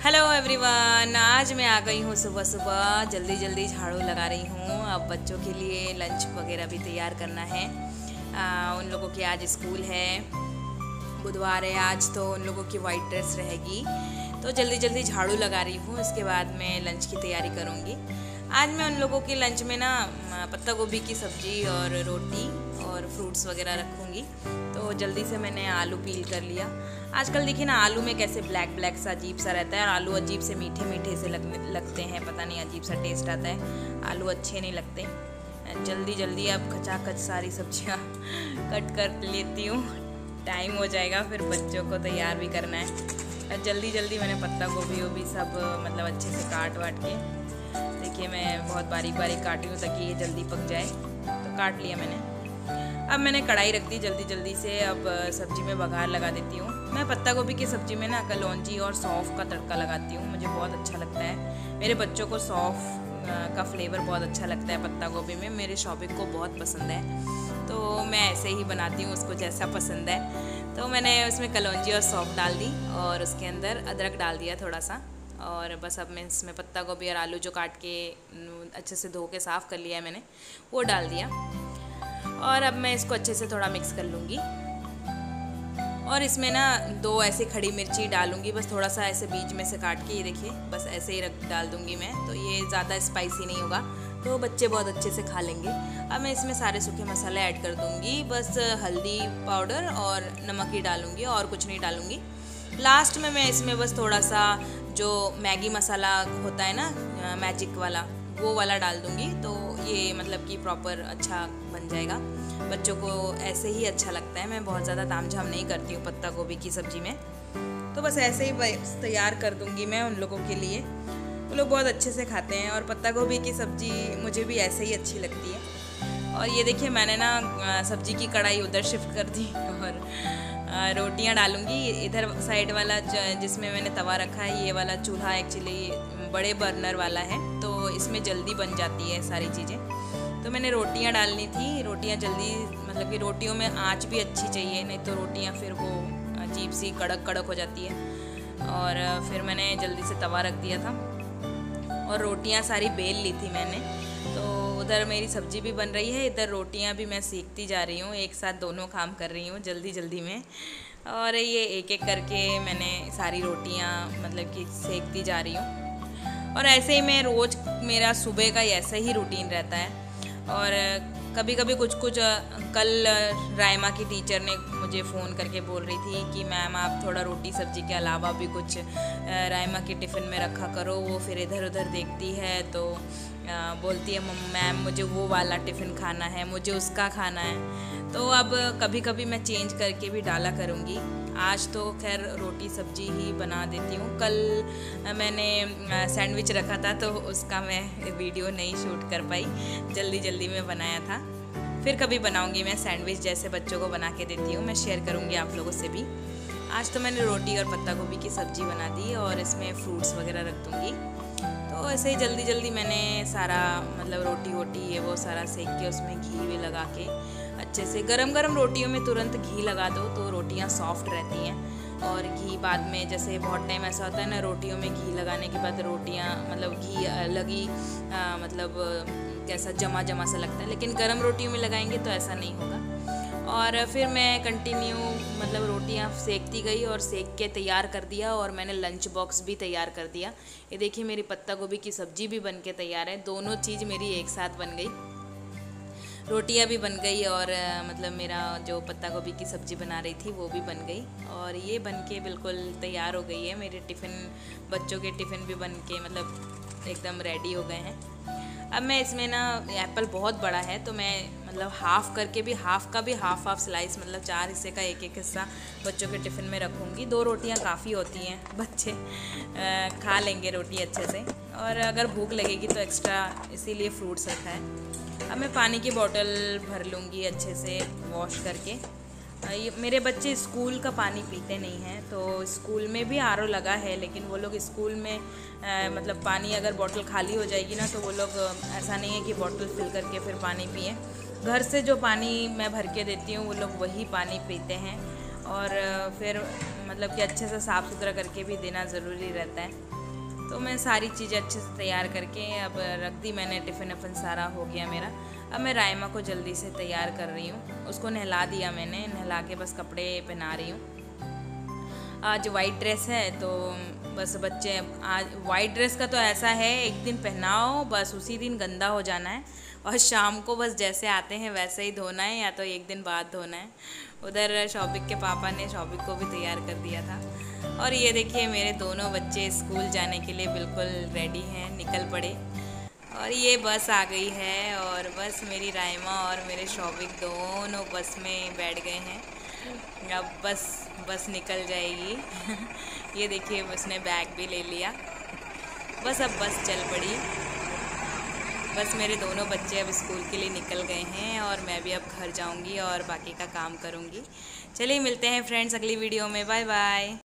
Hello everyone, आज मैं आ गई हूँ सुबह सुबह जल्दी जल्दी झाड़ू लगा रही हूँ। अब बच्चों के लिए लंच वगैरह भी तैयार करना है। उन लोगों की आज स्कूल है, बुधवार है आज, तो उन लोगों की वाइट ड्रेस रहेगी, तो जल्दी जल्दी झाड़ू लगा रही हूँ। इसके बाद मैं लंच की तैयारी करूँगी। आज मैं उन लोगों के लंच में ना पत्ता गोभी की सब्ज़ी और रोटी और फ्रूट्स वगैरह रखूँगी। तो जल्दी से मैंने आलू पील कर लिया। आजकल देखिए ना, आलू में कैसे ब्लैक ब्लैक सा अजीब सा रहता है और आलू अजीब से मीठे मीठे से लगते हैं, पता नहीं अजीब सा टेस्ट आता है, आलू अच्छे नहीं लगते। जल्दी जल्दी अब खचाखच सारी सब्जियां कट कर लेती हूँ, टाइम हो जाएगा फिर बच्चों को तैयार भी करना है। जल्दी जल्दी मैंने पत्ता गोभी वो भी सब मतलब अच्छे से काट वाट के, देखिए मैं बहुत बारीक बारीक काटी हूँ ताकि ये जल्दी पक जाए, तो काट लिया मैंने। अब मैंने कढ़ाई रख दी जल्दी जल्दी से। अब सब्जी में बघार लगा देती हूँ। मैं पत्ता गोभी की सब्जी में ना कलौंजी और सौंफ का तड़का लगाती हूँ, मुझे बहुत अच्छा लगता है। मेरे बच्चों को सौंफ का फ्लेवर बहुत अच्छा लगता है पत्ता गोभी में, मेरे शौबिक को बहुत पसंद है, तो मैं ऐसे ही बनाती हूँ, उसको जैसा पसंद है। तो मैंने उसमें कलौंजी और सौंफ डाल दी और उसके अंदर अदरक डाल दिया थोड़ा सा, और बस अब मैं इसमें पत्ता गोभी और आलू जो काट के अच्छे से धो के साफ़ कर लिया है मैंने, वो डाल दिया। और अब मैं इसको अच्छे से थोड़ा मिक्स कर लूँगी और इसमें ना 2 ऐसे खड़ी मिर्ची डालूँगी, बस थोड़ा सा ऐसे बीच में से काट के, ये देखिए बस ऐसे ही डाल दूँगी मैं, तो ये ज़्यादा स्पाइसी नहीं होगा, तो बच्चे बहुत अच्छे से खा लेंगे। अब मैं इसमें सारे सूखे मसाले ऐड कर दूँगी, बस हल्दी पाउडर और नमक ही डालूँगी और कुछ नहीं डालूँगी। लास्ट में मैं इसमें बस थोड़ा सा जो मैगी मसाला होता है ना, मैजिक वाला, वो वाला डाल दूँगी, तो ये मतलब कि प्रॉपर अच्छा बन जाएगा। बच्चों को ऐसे ही अच्छा लगता है, मैं बहुत ज़्यादा तामझाम नहीं करती हूँ पत्ता गोभी की सब्ज़ी में, तो बस ऐसे ही तैयार कर दूँगी मैं उन लोगों के लिए। वो लोग बहुत अच्छे से खाते हैं और पत्ता गोभी की सब्ज़ी मुझे भी ऐसे ही अच्छी लगती है। और ये देखिए मैंने ना सब्ज़ी की कढ़ाई उधर शिफ्ट कर दी और रोटियां डालूंगी। इधर साइड वाला जिसमें मैंने तवा रखा है, ये वाला चूल्हा एक्चुअली बड़े बर्नर वाला है, तो इसमें जल्दी बन जाती है सारी चीज़ें। तो मैंने रोटियां डालनी थी, रोटियां जल्दी, मतलब कि रोटियों में आंच भी अच्छी चाहिए, नहीं तो रोटियां फिर वो अजीब सी कड़क कड़क हो जाती है। और फिर मैंने जल्दी से तवा रख दिया था और रोटियां सारी बेल ली थी मैंने। तो उधर मेरी सब्ज़ी भी बन रही है, इधर रोटियां भी मैं सीखती जा रही हूँ, एक साथ दोनों काम कर रही हूँ जल्दी जल्दी में। और ये एक एक करके मैंने सारी रोटियां मतलब कि सेकती जा रही हूँ। और ऐसे ही मैं रोज़, मेरा सुबह का ऐसा ही रूटीन रहता है। और कभी कभी कुछ कल रायमा की टीचर ने मुझे फ़ोन करके बोल रही थी कि मैम आप थोड़ा रोटी सब्ज़ी के अलावा भी कुछ रायमा के टिफ़िन में रखा करो। वो फिर इधर उधर देखती है तो बोलती है मैम मुझे वो वाला टिफ़िन खाना है, मुझे उसका खाना है। तो अब कभी कभी मैं चेंज करके भी डाला करूँगी। आज तो खैर रोटी सब्जी ही बना देती हूँ। कल मैंने सैंडविच रखा था तो उसका मैं वीडियो नहीं शूट कर पाई, जल्दी जल्दी में बनाया था। फिर कभी बनाऊँगी मैं सैंडविच, जैसे बच्चों को बना के देती हूँ, मैं शेयर करूँगी आप लोगों से भी। आज तो मैंने रोटी और पत्ता गोभी की सब्ज़ी बना दी और इसमें फ्रूट्स वगैरह रख दूँगी। तो ऐसे ही जल्दी जल्दी मैंने सारा मतलब रोटी वोटी ये वो सारा सेक के उसमें घी भी लगा के अच्छे से, गरम गरम रोटियों में तुरंत घी लगा दो तो रोटियां सॉफ्ट रहती हैं। और घी बाद में, जैसे बहुत टाइम ऐसा होता है ना, रोटियों में घी लगाने के बाद रोटियां मतलब घी लगी मतलब कैसा जमा जमा सा लगता है, लेकिन गरम रोटियों में लगाएंगे तो ऐसा नहीं होगा। और फिर मैं कंटिन्यू मतलब रोटियां सेकती गई और सेक के तैयार कर दिया, और मैंने लंच बॉक्स भी तैयार कर दिया। ये देखिए मेरी पत्ता गोभी की सब्ज़ी भी बन के तैयार है, दोनों चीज़ मेरी एक साथ बन गई, रोटियां भी बन गई और मतलब मेरा जो पत्ता गोभी की सब्ज़ी बना रही थी वो भी बन गई। और ये बन के बिल्कुल तैयार हो गई है। मेरे टिफ़िन, बच्चों के टिफ़िन भी बन के मतलब एकदम रेडी हो गए हैं। अब मैं इसमें ना, एप्पल बहुत बड़ा है तो मैं मतलब हाफ़ करके भी, हाफ़ का भी हाफ़ स्लाइस, मतलब 4 हिस्से का एक एक हिस्सा बच्चों के टिफ़िन में रखूँगी। 2 रोटियाँ काफ़ी होती हैं, बच्चे खा लेंगे रोटी अच्छे से, और अगर भूख लगेगी तो एक्स्ट्रा, इसीलिए फ्रूट्स रखा है। अब मैं पानी की बोतल भर लूँगी अच्छे से वॉश करके। मेरे बच्चे स्कूल का पानी पीते नहीं हैं, तो स्कूल में भी आरओ लगा है, लेकिन वो लोग स्कूल में मतलब पानी अगर बोतल खाली हो जाएगी ना तो वो लोग ऐसा नहीं है कि बोतल फिल करके फिर पानी पिए। घर से जो पानी मैं भर के देती हूँ वो लोग वही पानी पीते हैं। और फिर मतलब कि अच्छे से साफ़ सुथरा करके भी देना ज़रूरी रहता है। तो मैं सारी चीज़ें अच्छे से तैयार करके अब रख दी मैंने। टिफ़िन अपन सारा हो गया मेरा। अब मैं रायमा को जल्दी से तैयार कर रही हूँ। उसको नहला दिया मैंने, नहला के बस कपड़े पहना रही हूँ। आज वाइट ड्रेस है तो बस बच्चे, आज वाइट ड्रेस का तो ऐसा है एक दिन पहनाओ बस उसी दिन गंदा हो जाना है, और शाम को बस जैसे आते हैं वैसे ही धोना है, या तो एक दिन बाद धोना है। उधर शौबिक के पापा ने शौबिक को भी तैयार कर दिया था। और ये देखिए मेरे दोनों बच्चे स्कूल जाने के लिए बिल्कुल रेडी हैं, निकल पड़े। और ये बस आ गई है और बस मेरी रायमा और मेरे शौबिक दोनों बस में बैठ गए हैं। अब बस निकल जाएगी। ये देखिए उसने बैग भी ले लिया। बस अब बस चल पड़ी। बस मेरे दोनों बच्चे अब स्कूल के लिए निकल गए हैं और मैं भी अब घर जाऊंगी और बाकी का काम करूंगी। चलिए मिलते हैं फ्रेंड्स अगली वीडियो में। Bye bye.